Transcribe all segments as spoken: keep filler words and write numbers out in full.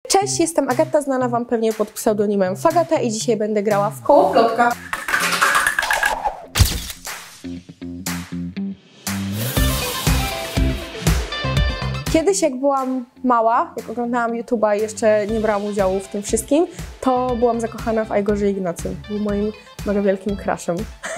Cześć, jestem Agata, znana Wam pewnie pod pseudonimem Fagata i dzisiaj będę grała w koło plotka. Kiedyś jak byłam mała, jak oglądałam YouTube'a i jeszcze nie brałam udziału w tym wszystkim, to byłam zakochana w Igorze Ignacym. Był moim mega wielkim crushem.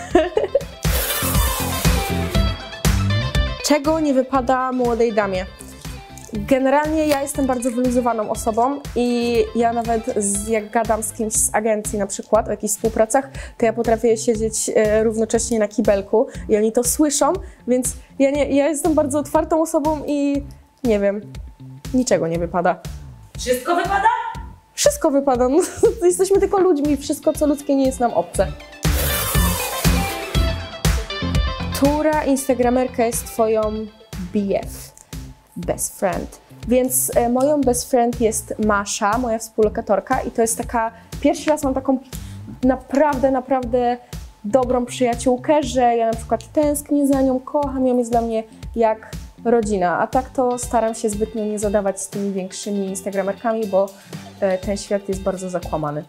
Czego nie wypada młodej damie? Generalnie ja jestem bardzo wyluzowaną osobą i ja nawet z, jak gadam z kimś z agencji na przykład o jakichś współpracach, to ja potrafię siedzieć e, równocześnie na kibelku i oni to słyszą, więc ja, nie, ja jestem bardzo otwartą osobą i nie wiem, niczego nie wypada. Wszystko wypada? Wszystko wypada, no, jesteśmy tylko ludźmi, wszystko co ludzkie nie jest nam obce. Która instagramerka jest twoją B F? Best friend. Więc e, moją best friend jest Masza, moja współlokatorka i to jest taka, pierwszy raz mam taką naprawdę, naprawdę dobrą przyjaciółkę, że ja na przykład tęsknię za nią, kocham ją, jest dla mnie jak rodzina, a tak to staram się zbytnio nie zadawać z tymi większymi instagramerkami, bo e, ten świat jest bardzo zakłamany.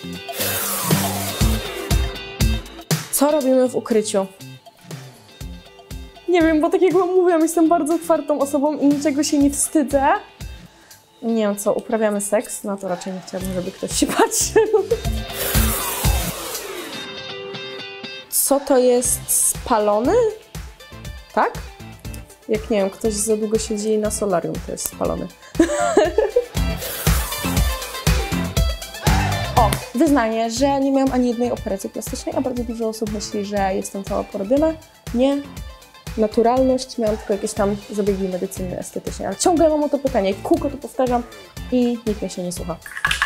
Co robimy w ukryciu? Nie wiem, bo tak jak wam mówiłam, jestem bardzo otwartą osobą i niczego się nie wstydzę. Nie wiem co, uprawiamy seks? No to raczej nie chciałabym, żeby ktoś się patrzył. Co to jest spalony? Tak? Jak nie wiem, ktoś za długo siedzi na solarium, to jest spalony. O, wyznanie, że nie miałam ani jednej operacji plastycznej, a bardzo dużo osób myśli, że jestem cała porobiona. Nie. Naturalność, miałam tylko jakieś tam zabiegi medycyny estetycznej, ale ciągle mam o to pytanie, kółko to powtarzam i nikt mnie się nie słucha.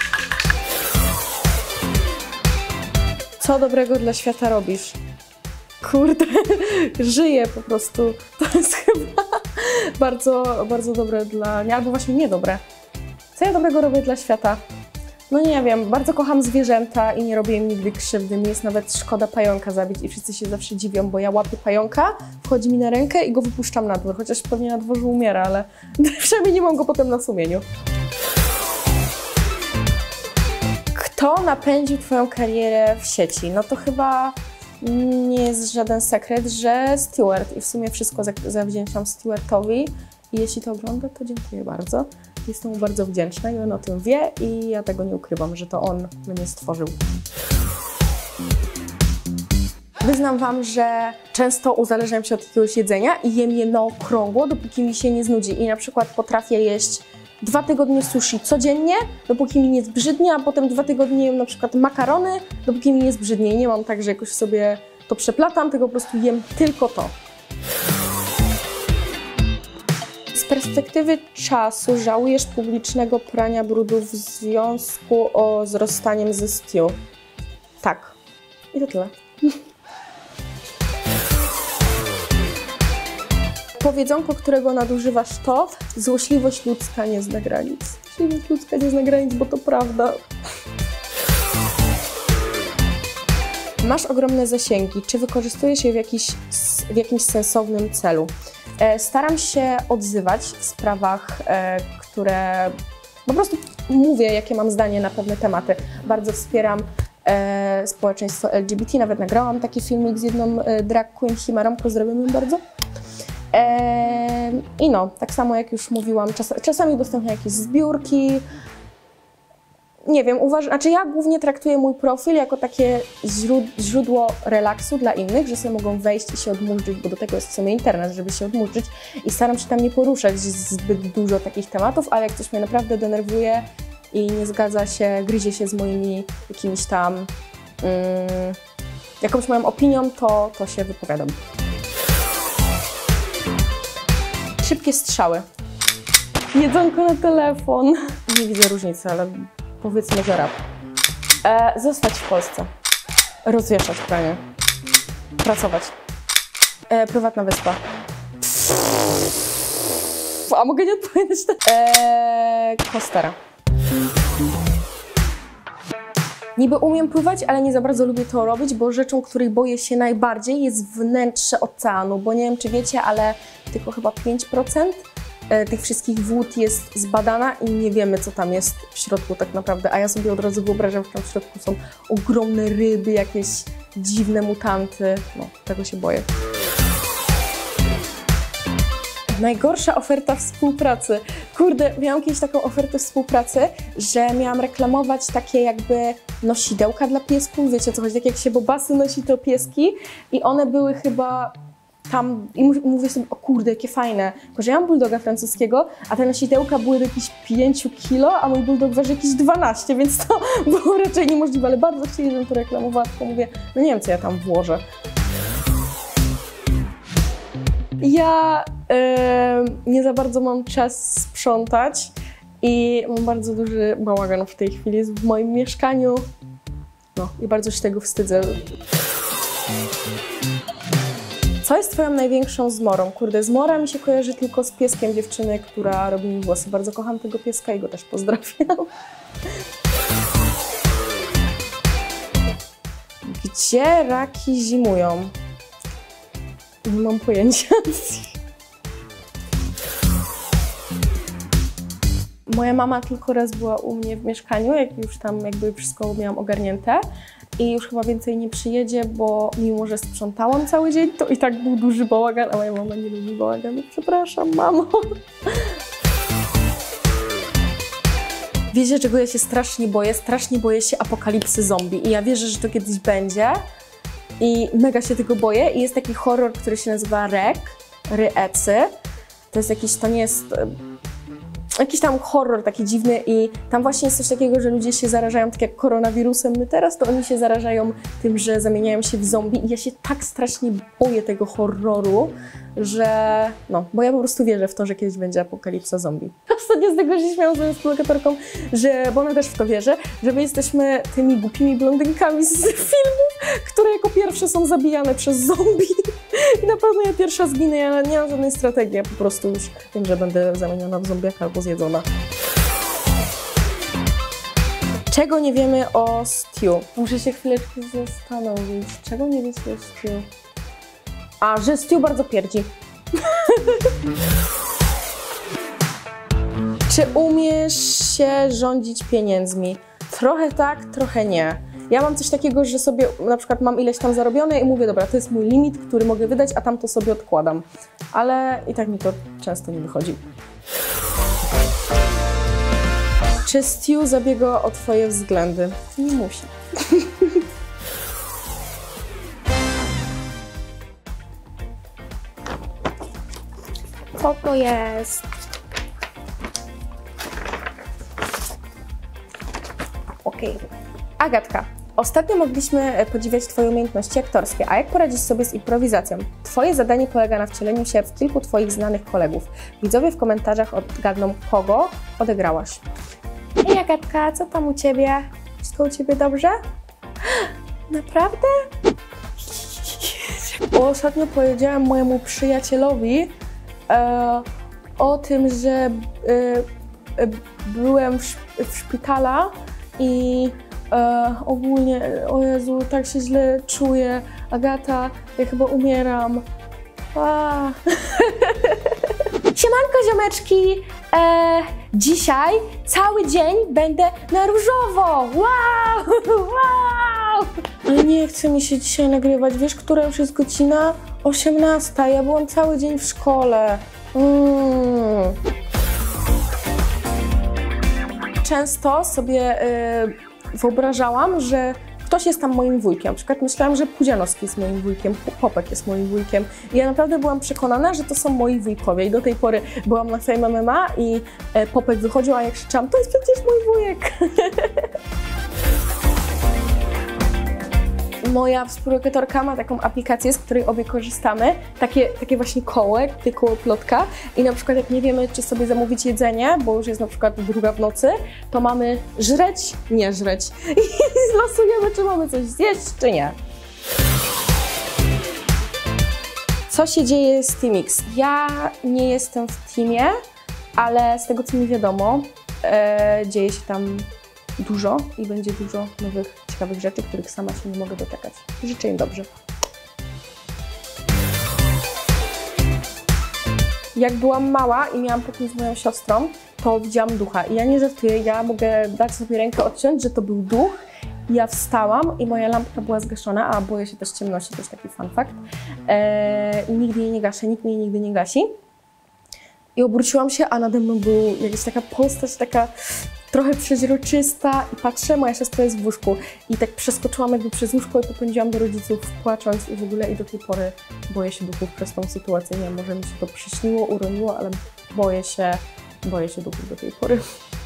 Co dobrego dla świata robisz? Kurde, żyję po prostu. To jest chyba bardzo, bardzo dobre dla mnie, albo właśnie niedobre. Co ja dobrego robię dla świata? No nie wiem, bardzo kocham zwierzęta i nie robię im nigdy krzywdy. Mi jest nawet szkoda pająka zabić i wszyscy się zawsze dziwią, bo ja łapię pająka, wchodzi mi na rękę i go wypuszczam na dwór, chociaż pewnie na dworzu umiera, ale przynajmniej nie mam go potem na sumieniu. Kto napędził twoją karierę w sieci? No to chyba nie jest żaden sekret, że Stewart i w sumie wszystko zawdzięczam Stewartowi i jeśli to ogląda, to dziękuję bardzo. Jestem mu bardzo wdzięczna i on o tym wie i ja tego nie ukrywam, że to on mnie stworzył. Wyznam wam, że często uzależniam się od jakiegoś jedzenia i jem je na okrągło, dopóki mi się nie znudzi. I na przykład potrafię jeść dwa tygodnie sushi codziennie, dopóki mi nie zbrzydnie, a potem dwa tygodnie jem na przykład makarony, dopóki mi nie zbrzydnie. I nie mam tak, że jakoś sobie to przeplatam, tylko po prostu jem tylko to. Z perspektywy czasu żałujesz publicznego prania brudu w związku o, z rozstaniem ze Stu? Tak. I to tyle. Powiedzonko, którego nadużywasz to złośliwość ludzka nie zna granic. Złośliwość ludzka nie zna granic, bo to prawda. Masz ogromne zasięgi. Czy wykorzystujesz je w, jakiś, w jakimś sensownym celu? Staram się odzywać w sprawach, które po prostu mówię, jakie mam zdanie na pewne tematy. Bardzo wspieram społeczeństwo L G B T, nawet nagrałam taki filmik z jedną drag queen Chimerą, pozdrawiam ją bardzo. I no, tak samo jak już mówiłam, czas, czasami udostępniam jakieś zbiórki. Nie wiem, uważam, znaczy ja głównie traktuję mój profil jako takie źródło relaksu dla innych, że sobie mogą wejść i się odmurzyć, bo do tego jest w sumie internet, żeby się odmurzyć i staram się tam nie poruszać zbyt dużo takich tematów, ale jak coś mnie naprawdę denerwuje i nie zgadza się, gryzie się z moimi jakimiś tam, um, jakąś moją opinią, to, to się wypowiadam. Szybkie strzały. Jedzonko na telefon. Nie widzę różnicy, ale powiedzmy, że rap. E, zostać w Polsce. Rozwieszać pranie. Pracować. E, prywatna wyspa. A mogę nie odpowiedzieć? E, Kostera. Niby umiem pływać, ale nie za bardzo lubię to robić, bo rzeczą, której boję się najbardziej jest wnętrze oceanu, bo nie wiem, czy wiecie, ale tylko chyba pięć procent e, tych wszystkich wód jest zbadana i nie wiemy, co tam jest w środku tak naprawdę. A ja sobie od razu wyobrażam, że tam w środku są ogromne ryby, jakieś dziwne mutanty. No, tego się boję. Najgorsza oferta współpracy. Kurde, miałam kiedyś taką ofertę współpracy, że miałam reklamować takie jakby nosidełka dla piesków. Wiecie o co chodzi? Tak jak się bobasy nosi, to pieski. I one były chyba tam... I mówię sobie, o kurde, jakie fajne. Tylko że ja mam bulldoga francuskiego, a te nosidełka były do jakichś pięć kilo, a mój bulldog waży jakieś dwanaście, więc to było raczej niemożliwe. Ale bardzo chcieli, żebym to reklamowała, tylko mówię, no nie wiem, co ja tam włożę. Ja yy, nie za bardzo mam czas sprzątać i mam bardzo duży bałagan w tej chwili w moim mieszkaniu. No i bardzo się tego wstydzę. Co jest twoją największą zmorą? Kurde, zmora mi się kojarzy tylko z pieskiem dziewczyny, która robi mi włosy. Bardzo kocham tego pieska i go też pozdrawiam. Gdzie raki zimują? Nie mam pojęcia. Moja mama tylko raz była u mnie w mieszkaniu, jak już tam jakby wszystko miałam ogarnięte i już chyba więcej nie przyjedzie, bo mimo, że sprzątałam cały dzień, to i tak był duży bałagan, a moja mama nie lubi bałaganu. Przepraszam, mamo. Wiecie, czego ja się strasznie boję? Strasznie boję się apokalipsy zombie i ja wierzę, że to kiedyś będzie. I mega się tego boję. I jest taki horror, który się nazywa Rek, Ryecy. To jest jakiś, to nie jest... Jakiś tam horror taki dziwny i tam właśnie jest coś takiego, że ludzie się zarażają tak jak koronawirusem my teraz, to oni się zarażają tym, że zamieniają się w zombie i ja się tak strasznie boję tego horroru, że no, bo ja po prostu wierzę w to, że kiedyś będzie apokalipsa zombie. Ostatnio z tego się śmiałam z moją współlokatorką, że, bo ona też w to wierzy, że my jesteśmy tymi głupimi blondynkami z filmów, które jako pierwsze są zabijane przez zombie. I na pewno ja pierwsza zginę, ja nie mam żadnej strategii, ja po prostu już wiem, że będę zamieniona w zombiaka albo zjedzona. Czego nie wiemy o Stew? Muszę się chwileczkę zastanowić. Czego nie wiecie o Stew? A, że Stew bardzo pierdzi. Czy umiesz się rządzić pieniędzmi? Trochę tak, trochę nie. Ja mam coś takiego, że sobie na przykład mam ileś tam zarobione i mówię, dobra, to jest mój limit, który mogę wydać, a tam to sobie odkładam. Ale i tak mi to często nie wychodzi. Czy Stew zabiega o twoje względy? Nie musi. Co to jest? Okej. Okay. Agatka, ostatnio mogliśmy podziwiać twoje umiejętności aktorskie, a jak poradzisz sobie z improwizacją? Twoje zadanie polega na wcieleniu się w kilku twoich znanych kolegów. Widzowie w komentarzach odgadną, kogo odegrałaś. Hej Agatka, co tam u ciebie? Wszystko u ciebie dobrze? Naprawdę? Ostatnio powiedziałam mojemu przyjacielowi e, o tym, że e, e, byłem w, w szpitala i e, ogólnie, o Jezu, tak się źle czuję. Agata, ja chyba umieram. A. Siemanko ziomeczki, e, dzisiaj cały dzień będę na różowo. Wow, wow! Ale nie chce mi się dzisiaj nagrywać. Wiesz, która już jest godzina? osiemnasta. Ja byłam cały dzień w szkole. Mm. Często sobie y, wyobrażałam, że ktoś jest tam moim wujkiem. Na przykład myślałam, że Pudzianowski jest moim wujkiem, Popek jest moim wujkiem. I ja naprawdę byłam przekonana, że to są moi wujkowie. I do tej pory byłam na Fame M M A i e, Popek wychodził, a jak krzyczałam, to jest przecież mój wujek. Moja współlokatorka ma taką aplikację, z której obie korzystamy. Takie, takie właśnie koło, jak takie koło plotka. I na przykład jak nie wiemy, czy sobie zamówić jedzenie, bo już jest na przykład druga w nocy, to mamy żreć, nie żreć. I losujemy, czy mamy coś zjeść, czy nie. Co się dzieje z Teamix? Ja nie jestem w teamie, ale z tego, co mi wiadomo, e, dzieje się tam dużo i będzie dużo nowych, ciekawych rzeczy, których sama się nie mogę doczekać. Życzę im dobrze. Jak byłam mała i miałam pokój z moją siostrą, to widziałam ducha. I ja nie żartuję, ja mogę dać sobie rękę odciąć, że to był duch. I ja wstałam i moja lampka była zgaszona, a boję się też ciemności, to jest taki fun fact. Eee, nigdy jej nie gaszę, nikt mnie nigdy nie gasi. I obróciłam się, a nade mną był jakaś taka postać, taka trochę przeźroczysta i patrzę, moja siostra jest w łóżku. I tak przeskoczyłam jakby przez łóżko i popędziłam do rodziców, płacząc i w ogóle i do tej pory boję się duchów przez tą sytuację. Nie wiem, może mi się to przyśniło, uroniło, ale boję się, boję się duchów do tej pory.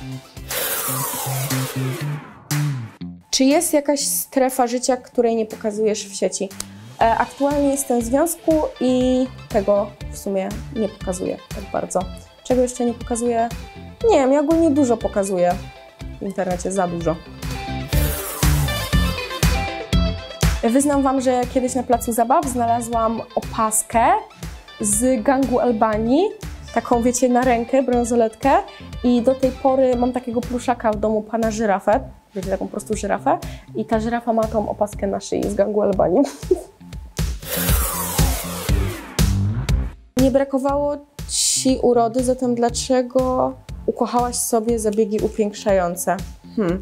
Czy jest jakaś strefa życia, której nie pokazujesz w sieci? E, aktualnie jestem w związku i tego w sumie nie pokazuję tak bardzo. Czego jeszcze nie pokazuję? Nie wiem, ja ogólnie dużo pokazuję w internecie, za dużo. Wyznam wam, że kiedyś na placu zabaw znalazłam opaskę z gangu Albanii, taką wiecie, na rękę, bransoletkę i do tej pory mam takiego pluszaka w domu, pana żyrafę, wiecie, taką prostą żyrafę i ta żyrafa ma tą opaskę na szyi z gangu Albanii. Nie brakowało ci urody, zatem dlaczego ukochałaś sobie zabiegi upiększające? Hmm.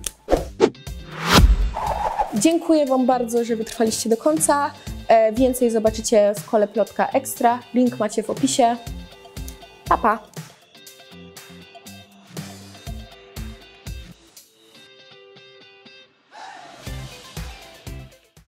Dziękuję wam bardzo, że wytrwaliście do końca. E, więcej zobaczycie w Kole Plotka Ekstra. Link macie w opisie. Pa, pa!